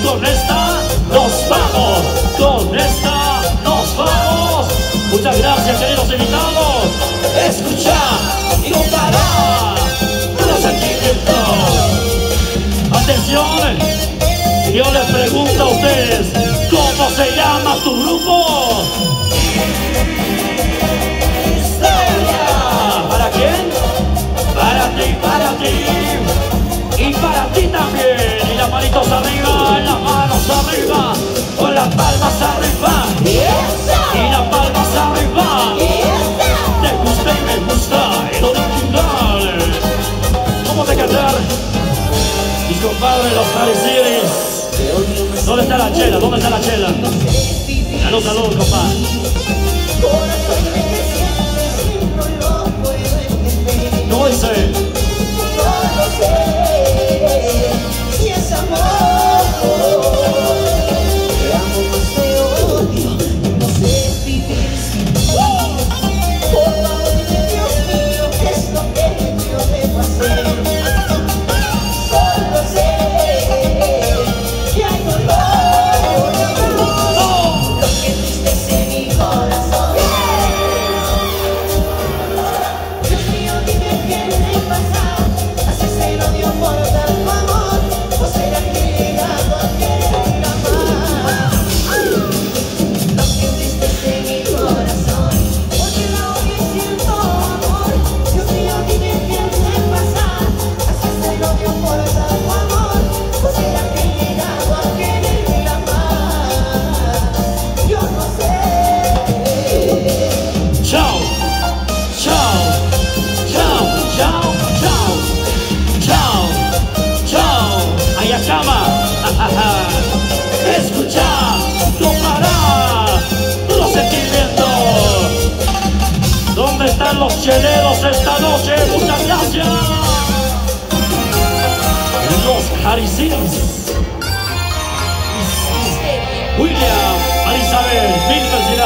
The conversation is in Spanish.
con esta nos vamos, con esta nos vamos. Muchas gracias, queridos invitados. Escucha y gozará los sentimientos. Atención, yo les pregunto a ustedes, ¿cómo se llama tu grupo? ¿Para quién? Para ti y para ti también. Y las manitos arriba, las manos arriba, con las palmas arriba y las palmas arriba. Te gusta y me gusta el original. ¿Cómo te cantar? Mis compadres, los Jalisciris. ¿Dónde está la chela? ¿Dónde está la chela? Salud, salud, compadre. ¿Cómo dice? No lo sé, si es amor, te amo más te odio, no sé vivir sin ti. Por favor, Dios mío, ¿qué es lo que yo debo hacer? Solo sé que hay dolor, lo que entristece mi corazón. Dios mío, dime qué me pasa. Haces el odio por tanto amor, o será que he llegado a querer amar. Lo que entristece mi corazón, porque la odio y siento amor. Dios mío, dime qué me pasa. Haces el odio por tanto amor, o será que he llegado a querer amar. Yo no sé. Chao, chao, chao, chao, chao, chao, chao. Allá cama. Escucha, tomará los sentimientos. ¿Dónde están los cheleros esta noche? Muchas gracias. Los Jalisciris. William, Marisabel, mil felicidades.